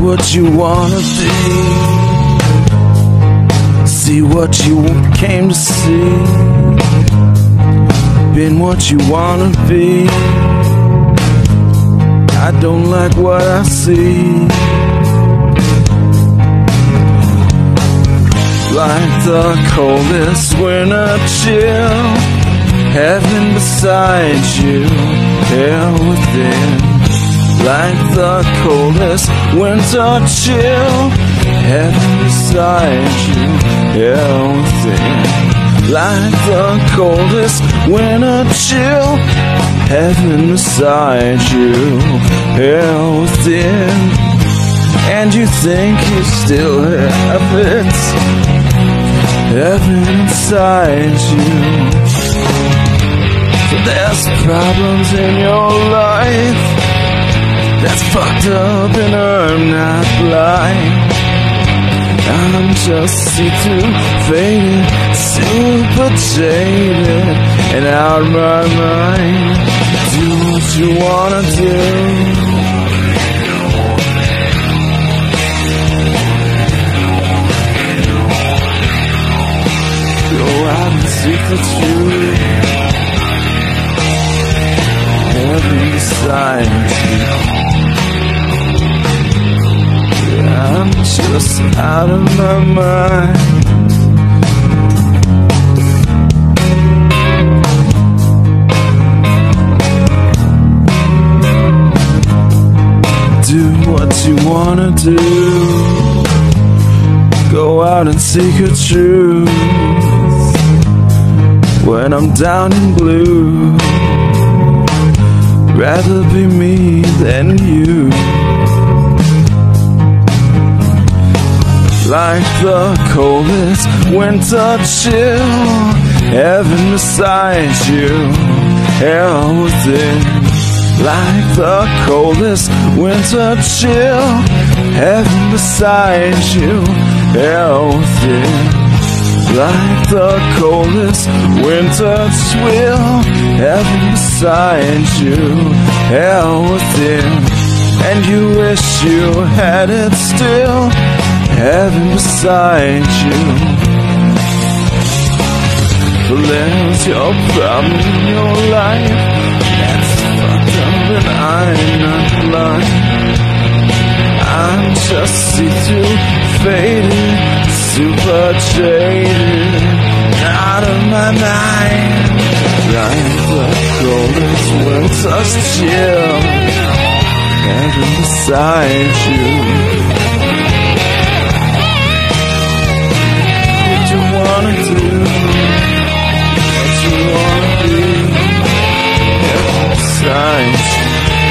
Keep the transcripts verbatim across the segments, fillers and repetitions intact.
what you wanna be. See what you came to see. Been what you wanna be. I don't like what I see. Like the coldest winter chill, heaven beside you, hell within. Like the coldest winter chill, heaven beside you, hell within. Like the coldest winter chill, heaven beside you, hell within. And you think you still have it, heaven inside you. So there's problems in your life that's fucked up and I'm not blind. I'm just see-through, faded, super jaded, and out of my mind. Do what you wanna do. Go out and seek the truth. Heaven beside you. I'm just out of my mind. Do what you wanna do. Go out and seek a truth. When I'm down and blue, rather be me than you. Like the coldest winter chill, heaven beside you, hell within. Like the coldest winter chill, heaven beside you, hell within. Like the coldest winter chill, heaven beside you, hell within. And you wish you had it still, heaven beside you. But there's your problem in your life that's fucked up and I'm not blind. I'm just see-through, faded, super jaded, out of my mind. Like the coldest winter's chill, heaven beside you. What you wanna do, what you wanna be, heaven beside you.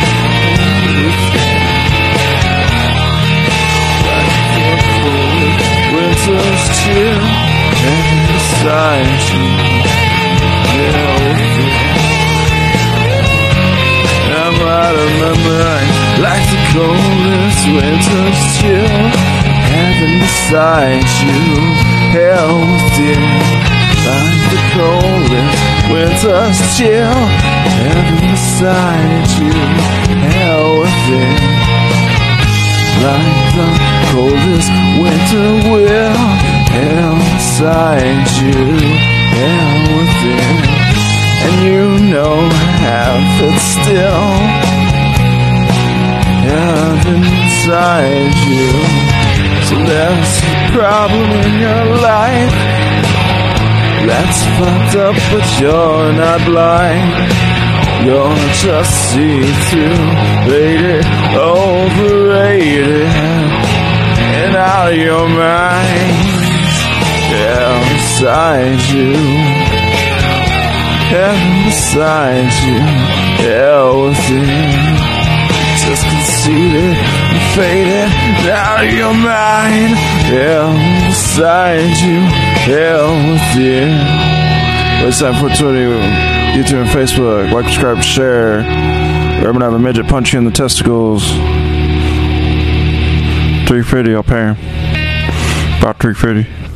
Like the cold winter's chill, heaven beside you. Yeah, with you. I'm out of my mind. Like the coldest winter's chill, heaven beside you, hell within. Like the coldest winter's chill, heaven beside you, hell within. Like the coldest winter will, hell beside you, hell within. And you know half it still, heaven inside you. So there's a problem in your life that's fucked up, but you're not blind. You're just see-through, rated, overrated, and out of your mind. Yeah, inside you, heaven beside you, hell within. Just conceited and faded, out of your mind. Hell beside you, hell within. It's time for Twitter, YouTube, and Facebook. Like, subscribe, share. Or I'm gonna have a midget punch you in the testicles. three fifty, I'll pay him. About three fifty.